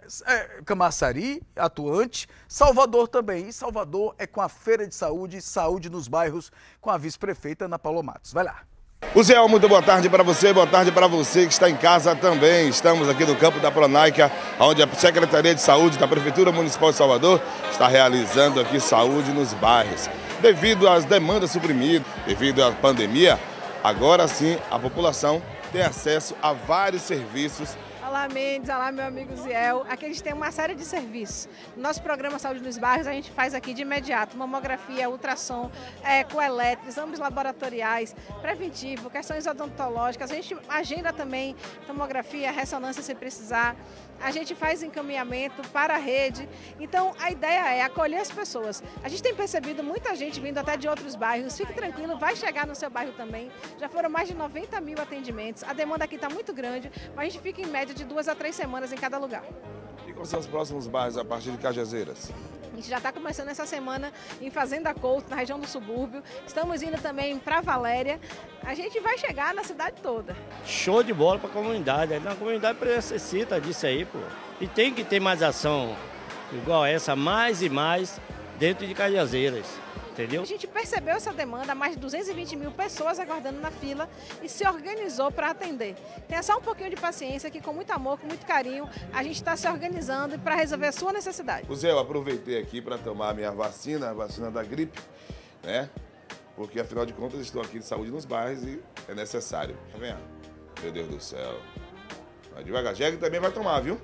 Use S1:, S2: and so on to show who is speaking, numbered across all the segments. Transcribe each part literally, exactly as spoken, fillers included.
S1: é, Camaçari, atuante, Salvador também. E Salvador é com a Feira de Saúde, Saúde nos Bairros, com a vice-prefeita Ana Paula Matos. Vai lá.
S2: O Zé, muito boa tarde para você, boa tarde para você que está em casa também. Estamos aqui no campo da Pronaica, onde a Secretaria de Saúde da Prefeitura Municipal de Salvador está realizando aqui saúde nos bairros. Devido às demandas suprimidas, devido à pandemia, agora sim a população tem acesso a vários serviços.
S3: Olá, Mendes, olá, meu amigo Ziel. Aqui a gente tem uma série de serviços. No nosso programa Saúde nos Bairros, a gente faz aqui de imediato mamografia, ultrassom, ecoelétrico, exames laboratoriais, preventivo, questões odontológicas. A gente agenda também tomografia, ressonância se precisar. A gente faz encaminhamento para a rede. Então, a ideia é acolher as pessoas. A gente tem percebido muita gente vindo até de outros bairros. Fique tranquilo, vai chegar no seu bairro também. Já foram mais de noventa mil atendimentos. A demanda aqui está muito grande, mas a gente fica em média de duas a três semanas em cada lugar.
S2: E quais são os próximos bairros a partir de Cajazeiras?
S3: A gente já está começando essa semana em Fazenda Couto, na região do subúrbio. Estamos indo também para Valéria. A gente vai chegar na cidade toda.
S4: Show de bola para a comunidade. A comunidade necessita disso aí, pô. E tem que ter mais ação igual essa, mais e mais, dentro de Cajazeiras. Entendeu?
S3: A gente percebeu essa demanda, mais de duzentas e vinte mil pessoas aguardando na fila e se organizou para atender. Tenha só um pouquinho de paciência que com muito amor, com muito carinho, a gente está se organizando para resolver a sua necessidade.
S2: O Zé, eu aproveitei aqui para tomar a minha vacina, a vacina da gripe, né? Porque afinal de contas estou aqui de saúde nos bairros e é necessário. Tá vendo? Meu Deus do céu. Vai devagar, Jegue também vai tomar, viu?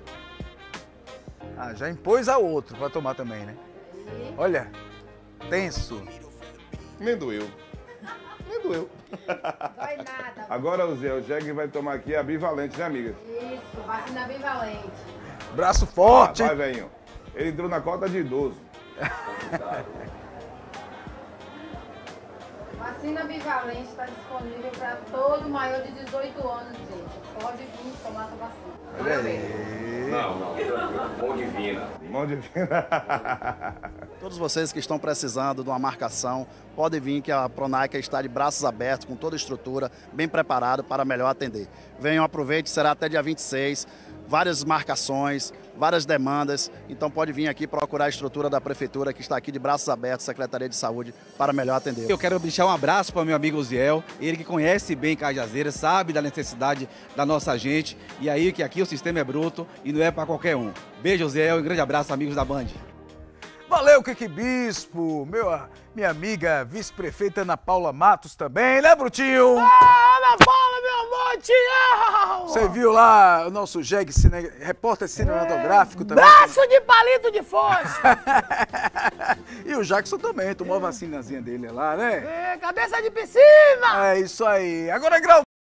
S1: Ah, já impôs a outro para tomar também, né? Olha, tenso.
S2: Nem doeu. Nem doeu.
S5: Dói nada.
S2: Agora o Zé, o Jegue vai tomar aqui a bivalente, né, amiga?
S5: Isso, vacina bivalente.
S1: Braço forte.
S2: Ah, vai, velhinho. Ele entrou na cota de idoso.
S5: Vacina bivalente está disponível para todo maior de dezoito anos, gente. Pode vir tomar essa vacina.
S1: Olha aí.
S6: Não, não, mão divina.
S2: Mão divina.
S7: Todos vocês que estão precisando de uma marcação, podem vir que a Pronaica está de braços abertos, com toda a estrutura, bem preparado para melhor atender. Venham, aproveite, será até dia vinte e seis, várias marcações, várias demandas, então pode vir aqui procurar a estrutura da Prefeitura, que está aqui de braços abertos, Secretaria de Saúde, para melhor atender.
S8: Eu quero deixar um abraço para meu amigo Ziel, ele que conhece bem Cajazeiras, sabe da necessidade da nossa gente, e aí que aqui o sistema é bruto e não é para qualquer um. Beijo, Ziel, e um grande abraço, amigos da Band.
S1: Valeu, Kiki Bispo, meu, minha amiga vice-prefeita Ana Paula Matos também, né, Brutinho?
S9: Ah, Ana Paula, meu amor, te amo!
S1: Você viu lá o nosso Jegue, cine, repórter cinematográfico também?
S9: Braço de palito de força!
S1: E o Jackson também, tomou a vacinazinha dele lá, né?
S9: É, cabeça de piscina!
S1: É isso aí. Agora, Grau